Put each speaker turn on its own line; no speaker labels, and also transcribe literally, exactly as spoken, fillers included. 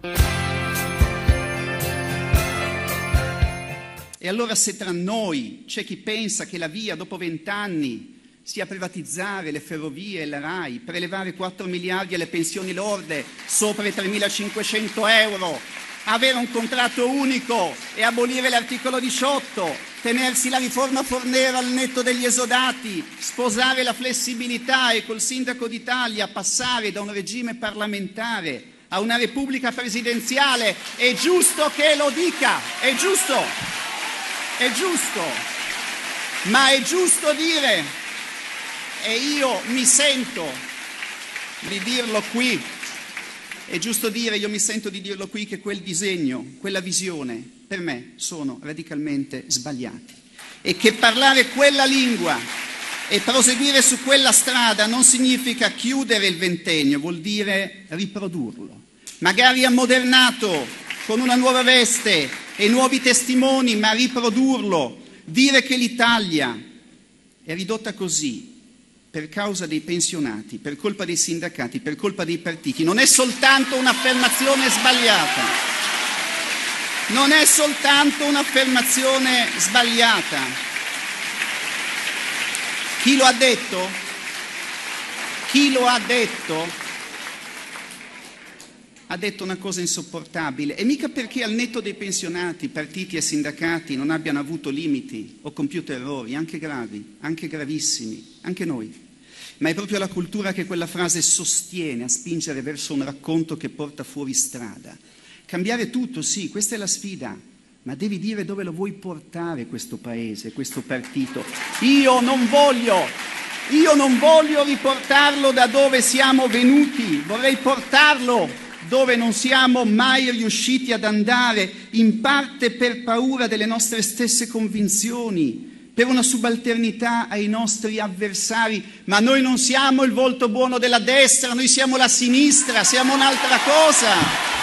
E allora se tra noi c'è chi pensa che la via dopo vent'anni sia privatizzare le ferrovie e la RAI, prelevare quattro miliardi alle pensioni lorde sopra i tremilacinquecento euro, avere un contratto unico e abolire l'articolo diciotto, tenersi la riforma Fornero al netto degli esodati, sposare la flessibilità e col sindaco d'Italia passare da un regime parlamentare a una repubblica presidenziale, è giusto che lo dica, è giusto. È giusto, ma è giusto dire, e io mi sento di dirlo qui, è giusto dire, io mi sento di dirlo qui, che quel disegno, quella visione, per me sono radicalmente sbagliati e che parlare quella lingua e proseguire su quella strada non significa chiudere il ventennio, vuol dire riprodurlo, magari ammodernato, con una nuova veste e nuovi testimoni, ma riprodurlo, dire che l'Italia è ridotta così per causa dei pensionati, per colpa dei sindacati, per colpa dei partiti, non è soltanto un'affermazione sbagliata, non è soltanto un'affermazione sbagliata. Chi lo ha detto? Chi lo ha detto? Ha detto una cosa insopportabile, e mica perché al netto dei pensionati, partiti e sindacati non abbiano avuto limiti o compiuto errori, anche gravi, anche gravissimi, anche noi, ma è proprio la cultura che quella frase sostiene a spingere verso un racconto che porta fuori strada. Cambiare tutto, sì, questa è la sfida, ma devi dire dove lo vuoi portare questo paese, questo partito. Io non voglio, io non voglio riportarlo da dove siamo venuti, vorrei portarlo dove non siamo mai riusciti ad andare, in parte per paura delle nostre stesse convinzioni, per una subalternità ai nostri avversari, ma noi non siamo il volto buono della destra, noi siamo la sinistra, siamo un'altra cosa.